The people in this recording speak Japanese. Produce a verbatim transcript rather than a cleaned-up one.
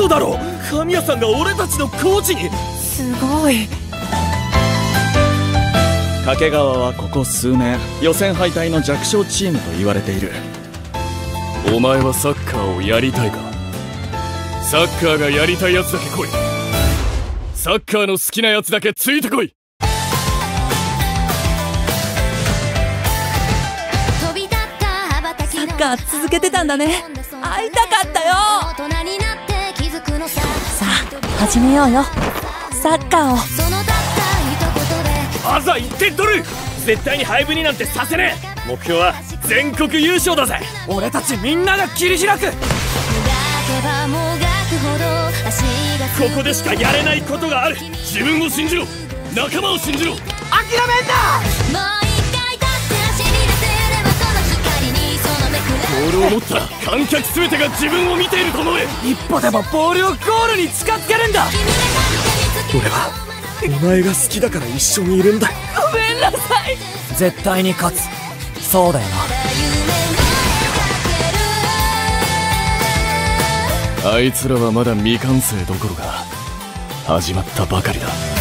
嘘だろ。神谷さんが俺たちのコーチに。 すごい。 掛川はここ数年予選敗退の弱小チームと言われている。 お前はサッカーをやりたいか。サッカーがやりたいやつだけ来い。サッカーの好きなやつだけついてこい。 サッカー続けてたんだね。会いたかったよ。さあ始めようよ、サッカーを。 まずはいってん取る。絶対に廃部になんてさせねえ。目標は全国優勝だぜ。俺たちみんなが切り開く。ここでしかやれないことがある。自分を信じろ、仲間を信じろ。諦めんな。ボールを持ったら観客全てが自分を見ていると思え。一歩でもボールをゴールに近づけるんだ。俺はお前が好きだから一緒にいるんだ。ごめんなさい。 絶対に勝つ。そうだよな。あいつらはまだ未完成どころか始まったばかりだ。